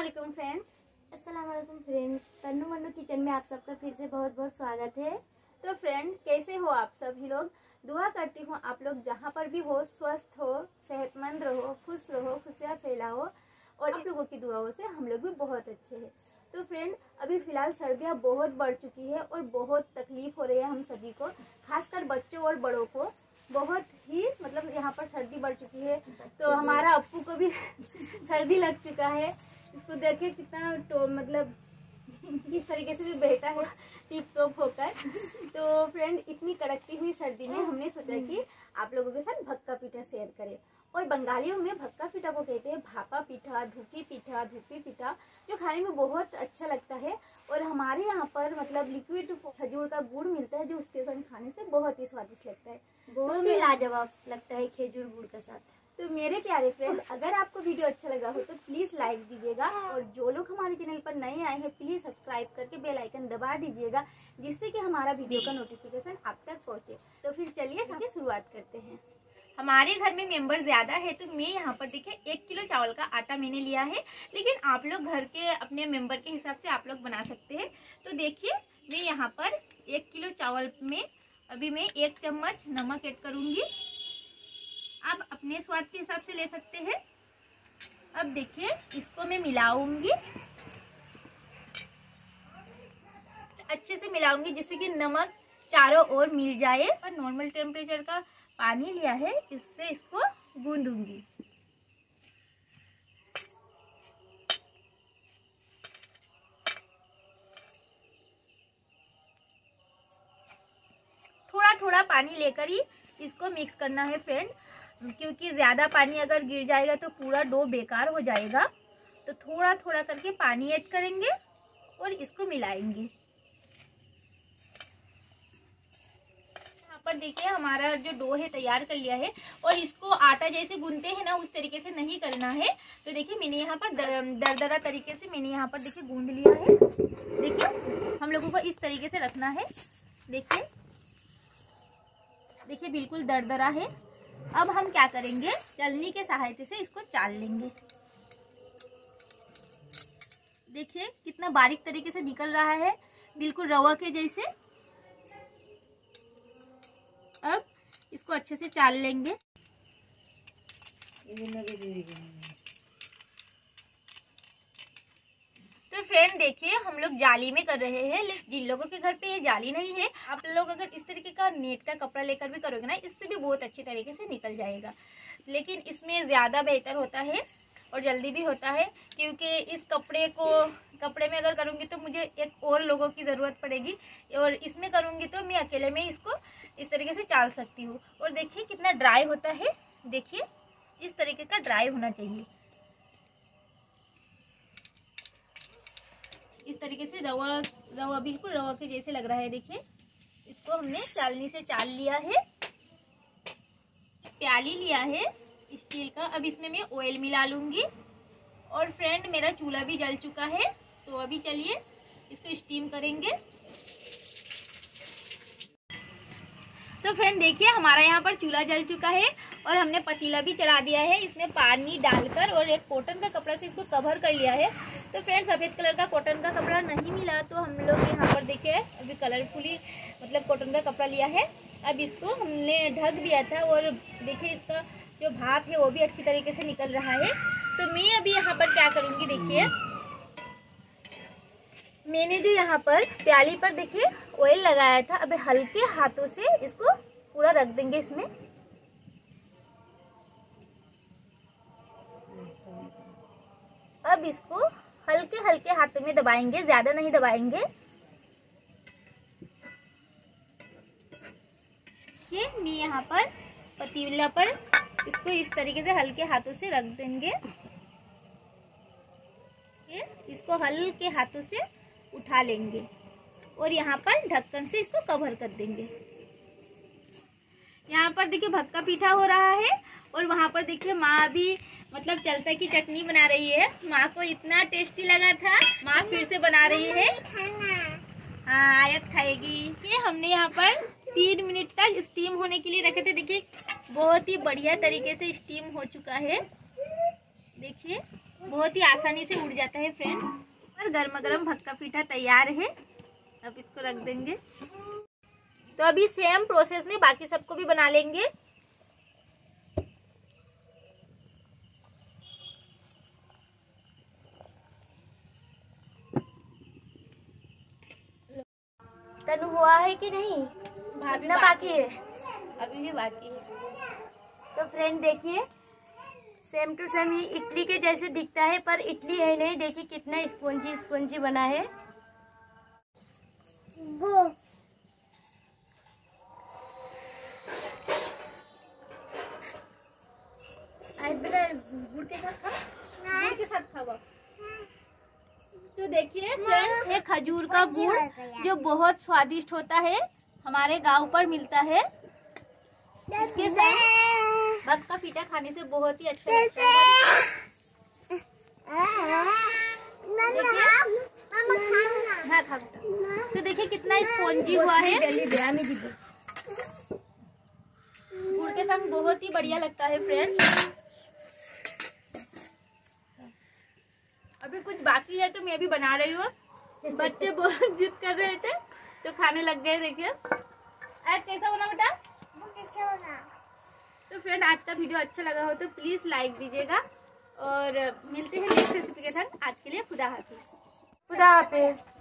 वालेकुम फ्रेंड्स। अस्सलाम वालेकुम फ्रेंड्स। तन्नू मन्नू किचन में आप सबका फिर से बहुत बहुत स्वागत है। तो फ्रेंड, कैसे हो आप सभी लोग? दुआ करती हूँ आप लोग जहाँ पर भी हो स्वस्थ हो, सेहतमंद रहो, खुश रहो, खुशियाँ फैलाओ। और आप लोगों की दुआओं से हम लोग भी बहुत अच्छे हैं। तो फ्रेंड, अभी फ़िलहाल सर्दियाँ बहुत बढ़ चुकी है और बहुत तकलीफ़ हो रही है हम सभी को, खासकर बच्चों और बड़ों को। बहुत ही मतलब यहाँ पर सर्दी बढ़ चुकी है। तो हमारा अप्पू को भी सर्दी लग चुका है। इसको देखिए कितना मतलब किस तरीके से भी बैठा है टिप टॉप होकर। तो फ्रेंड, इतनी कड़कती हुई सर्दी में हमने सोचा कि आप लोगों के साथ भक्का पीठा शेयर करें। और बंगालियों में भक्का पीठा को कहते हैं भापा पीठा, धुकी पीठा, धुपी पीठा, जो खाने में बहुत अच्छा लगता है। और हमारे यहाँ पर मतलब लिक्विड खजूर का गुड़ मिलता है, जो उसके संग खाने से बहुत ही स्वादिष्ट लगता है। बहुत ही लाजवाब लगता है खजूर गुड़ के साथ। तो मेरे प्यारे फ्रेंड, अगर आपको वीडियो अच्छा लगा हो तो प्लीज़ लाइक दीजिएगा। और जो लोग हमारे चैनल पर नए आए हैं प्लीज़ सब्सक्राइब करके बेल आइकन दबा दीजिएगा, जिससे कि हमारा वीडियो का नोटिफिकेशन आप तक पहुंचे। तो फिर चलिए सबकी शुरुआत करते हैं। हमारे घर में मेंबर ज़्यादा है, तो मैं यहाँ पर देखिए 1 किलो चावल का आटा मैंने लिया है। लेकिन आप लोग घर के अपने मेंबर के हिसाब से आप लोग बना सकते हैं। तो देखिए, मैं यहाँ पर 1 किलो चावल में अभी मैं 1 चम्मच नमक ऐड करूँगी। आप अपने स्वाद के हिसाब से ले सकते हैं। अब देखिए, इसको मैं मिलाऊंगी, अच्छे से मिलाऊंगी जिससे कि नमक चारों ओर मिल जाए। और नॉर्मल टेम्परेचर का पानी लिया है, इससे इसको गूंदूंगी। थोड़ा थोड़ा पानी लेकर ही इसको मिक्स करना है फ्रेंड, क्योंकि ज़्यादा पानी अगर गिर जाएगा तो पूरा डो बेकार हो जाएगा। तो थोड़ा थोड़ा करके पानी ऐड करेंगे और इसको मिलाएंगे। यहाँ पर देखिए, हमारा जो डो है तैयार कर लिया है। और इसको आटा जैसे गूंथते हैं ना, उस तरीके से नहीं करना है। तो देखिए, मैंने यहाँ पर दरदरा तरीके से मैंने यहाँ पर देखिए गूंथ लिया है। देखिए, हम लोगों को इस तरीके से रखना है। देखिए देखिए, बिल्कुल दरदरा है। अब हम क्या करेंगे, चलनी के सहायता से इसको चाल लेंगे। देखिए कितना बारीक तरीके से निकल रहा है, बिल्कुल रवा के जैसे। अब इसको अच्छे से चाल लेंगे। तो फ्रेंड देखिए, हम लोग जाली में कर रहे हैं। जिन लोगों के घर पे ये जाली नहीं है, आप लोग अगर इस तरीके का नेट का कपड़ा लेकर भी करोगे ना, इससे भी बहुत अच्छी तरीके से निकल जाएगा। लेकिन इसमें ज़्यादा बेहतर होता है और जल्दी भी होता है, क्योंकि इस कपड़े में अगर करूँगी तो मुझे एक और लोगों की ज़रूरत पड़ेगी। और इसमें करूँगी तो मैं अकेले में इसको इस तरीके से चाल सकती हूँ। और देखिए कितना ड्राई होता है। देखिए, इस तरीके का ड्राई होना चाहिए। इस तरीके से रवा बिल्कुल रवा के जैसे लग रहा है। देखिए, इसको हमने चालनी से चाल लिया है। प्याली लिया है स्टील का। अब इसमें मैं ऑयल मिला लूंगी। और फ्रेंड, मेरा चूल्हा भी जल चुका है, तो अभी चलिए इसको स्टीम करेंगे। तो फ्रेंड देखिए, हमारा यहाँ पर चूल्हा जल चुका है और हमने पतीला भी चढ़ा दिया है। इसमें पानी डालकर और एक कॉटन का कपड़ा से इसको कवर कर लिया है। तो फ्रेंड, सफ़ेद कलर का कॉटन का कपड़ा नहीं मिला, तो हम लोग यहाँ पर देखिए अभी कलरफुली मतलब कॉटन का कपड़ा लिया है। अब इसको हमने ढक दिया था और देखिए इसका जो भाप है वो भी अच्छी तरीके से निकल रहा है। तो मैं अभी यहाँ पर क्या करूँगी, देखिए मैंने जो यहाँ पर प्याली पर देखिए ऑयल लगाया था, अब हल्के हाथों से इसको पूरा रख देंगे इसमें। अब इसको हल्के हल्के हाथों में दबाएंगे, ज्यादा नहीं दबाएंगे। ये मैं यहाँ पर पतीला पर इसको इस तरीके से हल्के हाथों से रख देंगे। ये इसको हल्के हाथों से उठा लेंगे और यहाँ पर ढक्कन से इसको कवर कर देंगे। यहाँ पर देखिए भक्का पीठा हो रहा है और वहाँ पर देखिए माँ भी मतलब चलता की चटनी बना रही है। माँ को इतना टेस्टी लगा था, माँ फिर से बना रही है। हाँ, आयत खाएगी। ये हमने यहाँ पर 3 मिनट तक स्टीम होने के लिए रखे थे। देखिए बहुत ही बढ़िया तरीके से स्टीम हो चुका है। देखिए बहुत ही आसानी से उड़ जाता है फ्रेंड। और गर्मा गर्म भक्का पीठा तैयार है। अब इसको रख देंगे। तो अभी सेम प्रोसेस में बाकी सबको भी बना लेंगे। तनु हुआ है कि नहीं? भाभी ना बाकी है, अभी भी बाकी है। तो फ्रेंड देखिए सेम टू सेम ये इडली के जैसे दिखता है, पर इडली है नहीं। देखिए कितना स्पॉन्जी स्पॉन्जी बना है। गुड़ के साथ गुड़ के साथ खाओ। तो देखिए फ्रेंड, ये खजूर का गुड़ जो बहुत स्वादिष्ट होता है, हमारे गांव पर मिलता है। इसके साथ भक्का पीठा खाने से बहुत ही अच्छा लगता है। देखिए, हाँ खा। तो देखिए कितना स्पॉन्जी हुआ है। गुड़ के संग बहुत ही बढ़िया लगता है फ्रेंड। अभी कुछ बाकी है तो मैं भी बना रही हूँ। बच्चे बहुत जिद कर रहे थे तो खाने लग गए। देखिए कैसा बना बेटा? तो फ्रेंड आज का वीडियो अच्छा लगा हो तो प्लीज लाइक दीजिएगा और मिलते हैं नेक्स्ट रेसिपी के साथ। आज के लिए खुदा हाफिज। खुदा हाफिज।